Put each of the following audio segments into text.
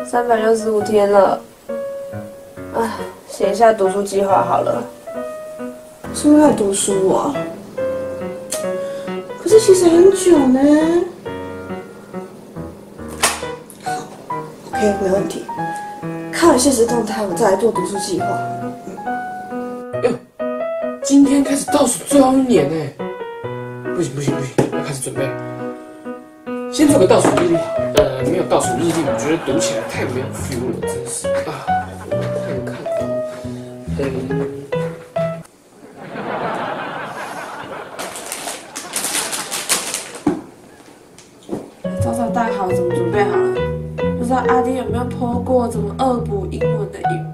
365天了，哎，写一下读书计划好了。 是为了读书啊？可是其实很久呢。好 ，OK， 没问题。看完现实动态，我再来做读书计划。 哟，今天开始倒数最后一年呢！不行，要开始准备。先做个倒数日历。没有倒数日历，我觉得读起来太没有 feel 了，真是啊！我看看哦。早早带好，怎么准备好了？不知道阿丁有没有 po 过怎么恶补英文的影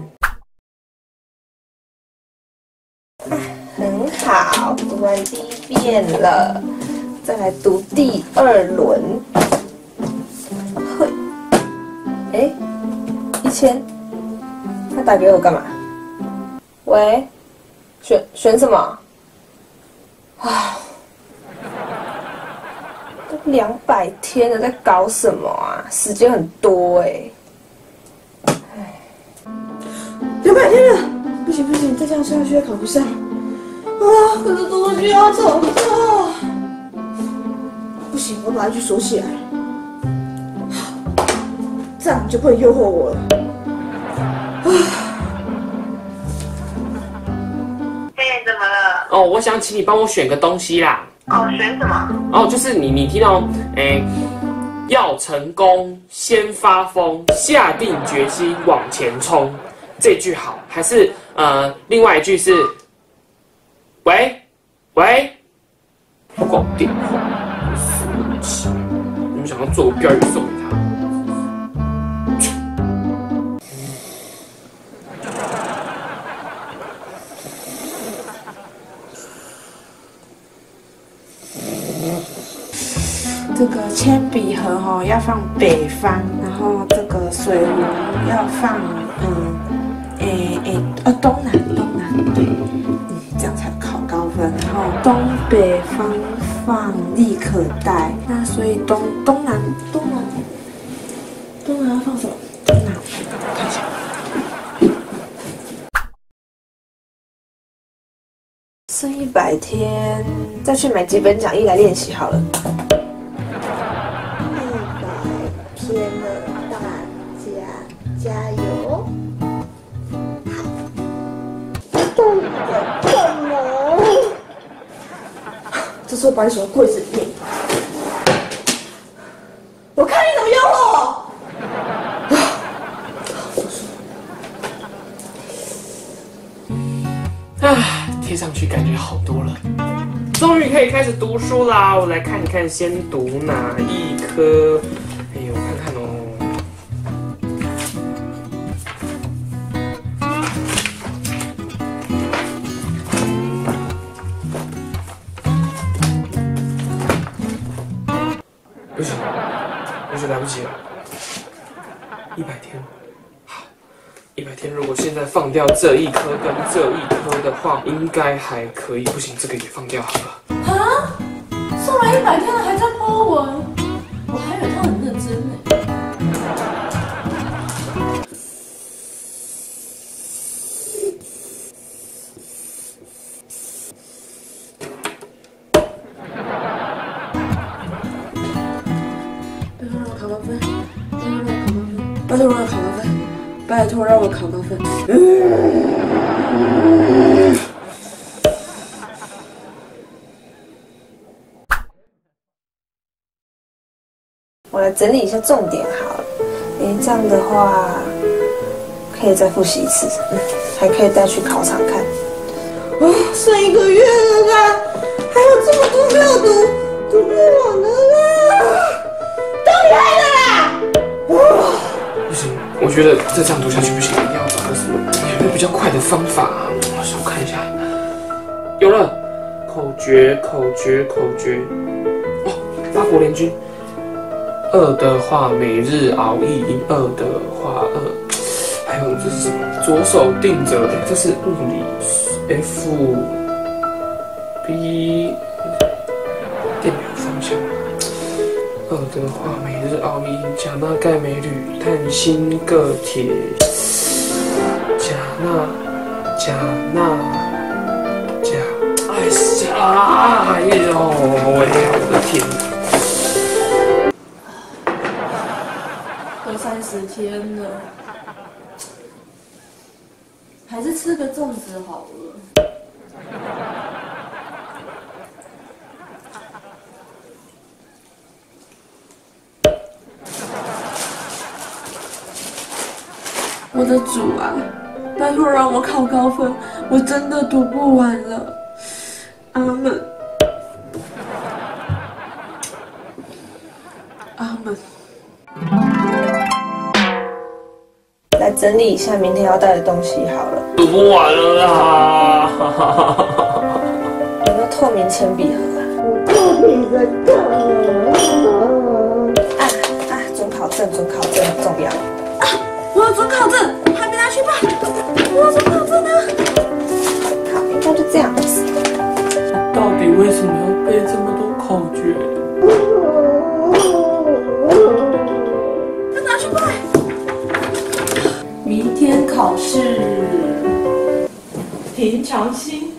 片？很好，读完第一遍了，再来读第2轮。1000，他打给我干嘛？喂，选什么？啊，都200天了，在搞什么啊？时间很多哎。 200天了，不行，再这样下去也考不上。啊，可是读书计划怎么做？不行，我把它去锁起来。这样就不能诱惑我了。 嘿，怎么了？ 哦，我想请你帮我选个东西啦。 哦，选什么？ 哦，就是你听到要成功先发疯，下定决心往前冲，这句好，还是另外一句是喂，不挂我电话，死不起！你们想要做个标语送给他？ 这个铅笔盒要放北方，然后这个水壶要放东南，对，这样才考高分。然后东北方放立可带，那所以东南要放什么？东南，看一下。 剩100天，再去买几本讲义来练习好了。100天了，大家加油！好，动个动哦！ 这时候把你锁在柜子里面。我看你怎么诱惑我！ 贴上去感觉好多了，终于可以开始读书啦！我来看一看，先读哪一科？我看看哦。不行，来不及了，100天。100天，如果现在放掉这一颗跟这一颗的话，应该还可以。不行，这个也放掉好了。 啊！送来100天了，还在po文，我还以为他很认真呢。拜托让我考高分！ 我来整理一下重点好了。这样的话可以再复习一次，还可以带去考场看。 剩1个月了啦，还有这么多没有读不完了啦，都你害的啦！ 不行，我觉得再这样读下去不行，一定要找个什么有没有比较快的方法啊？我看一下，有了，口诀。哦，八国联军。2的话，每日熬1；2的话，2。还有这是什么？左手定着，这是物理 F B 电流方向。 二德化镁日奥因钾钠钙镁铝碳锌铬铁钾钠哎呦，我的天！ 都30天了，还是吃个粽子好了。我的主啊，拜托让我考高分，我真的读不完了。阿门，阿门。 来整理一下明天要带的东西好了。 读不完了啦！ 有没有透明铅笔盒啊？准考证很重要。 我有准考证，还没拿去办。我有准考证呢。 好，应该就这样子。 到底为什么要背这么多口诀？ 要拿去拜。明天考试，平常心。